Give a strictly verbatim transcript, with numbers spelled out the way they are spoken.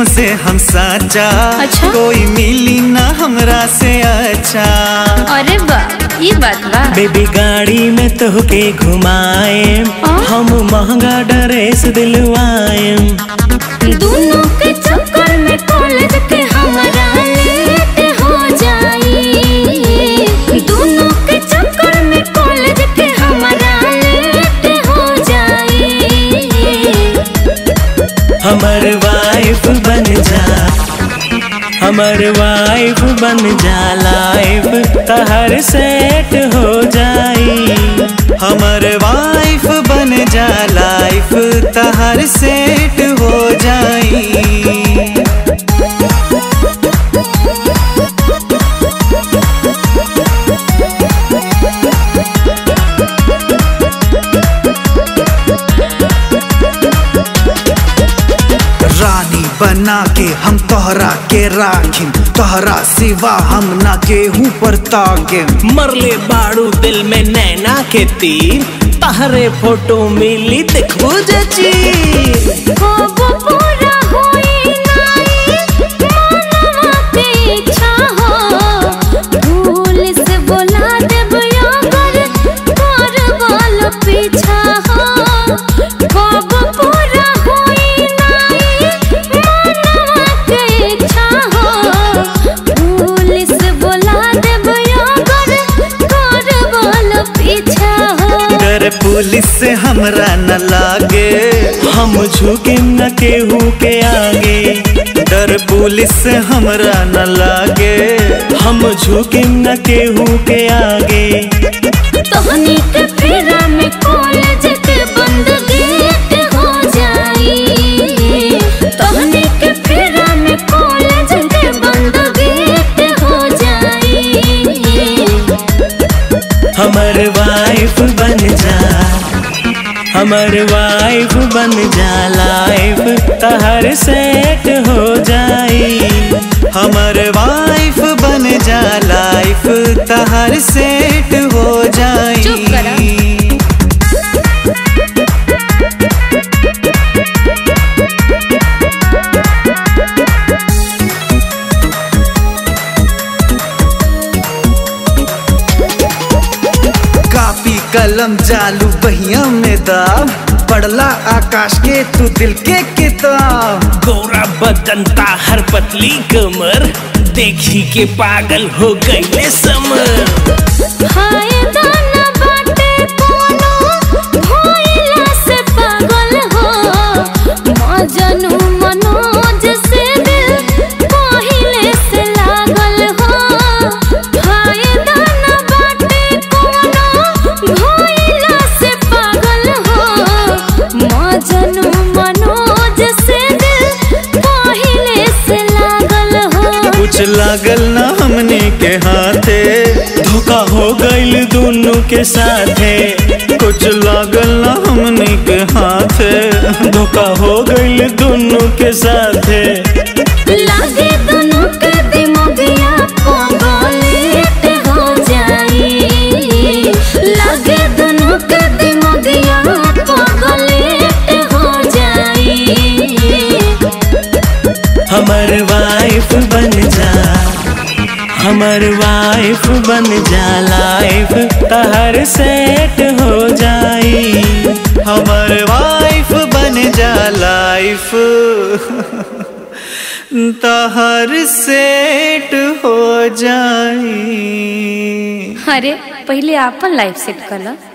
दिलों से हम साचा। अच्छा? कोई मिली ना हमरा से अच्छा। अरे वाह ये बात बा। बेबी गाड़ी में तोहके घुमाए, हम महंगा ड्रेस दिलवाए। दोनों के चक्कर में कॉलेज के हमारा लेट हो जाई। दोनों के चक्कर में कॉलेज के हमारा लेट हो जाई। हमर वाइफ बन जा, हमर वाइफ बन जा, लाइफ तहर सेट हो जाई। हमर वाइफ बन जा, लाइफ तहर सेट हो जाई। रानी बना के हम तोहरा के राखिम, तोहरा सिवा हम ना केहू पर ताकिम। मरले बाड़ू दिल में नैना के तीर, तहरे फोटो मिली देखबो जची। पूरा होई नाई मनवा के इच्छा हो, भूल से बोला देब अगर करवाल पीछा हो। कब पूरा होई नाई मनवा के इच्छा हो, भूल से बोला देब अगर करवाल पीछा हो। डर पुलिस से हमरा न लागे, हम झुके न केहू के आगे। डर पुलिस से हमरा न लागे, हम झुके न केहू के आगे। तोहनी के फेरा में कॉलेज के बंद गेट हो जाई। तोहनी के फेरा में कॉलेज के बंद गेट हो जाई। हमर वाइफ बन जा, हमर वाइफ बन जा, लाइफ तहर सेट हो जाई। हमर वाइफ बन जा, लाइफ तहर सेट हो जाई। चुप करा। कापी कलम जालू बहिया में दाब, पढ़ला आकाश के तू दिल के किताब। गोरा बदनता हर पतली कमर, देखी के पागल हो गईले समर। फायदा न बाटे कोनो भइला से पागल हो, मजनू मनोज से दिल पहिले से लागल हो। फायदा न बाटे कोनो भइला से पागल हो, मजनू मनोज से दिल पहिले से लागल हो। कुछ लागल ना हमने के हाथे, धोखा हो गईल दोनों के साथे। कुछ लागल ना हमने के हाथे, धोखा हो गईल दोनों के साथे। लागे दोनों के दिमागिया पगलेट हो जाई। लागे दोनों के दिमागिया पगलेट हो जाई। हमर वाइफ बन जा, हमर वाइफ बन जा, लाइफ तहर सेट हो जाई। हमर वाइफ बन जा, लाइफ तहर सेट हो जाई। अरे पहले आपन लाइफ सेट कर ला।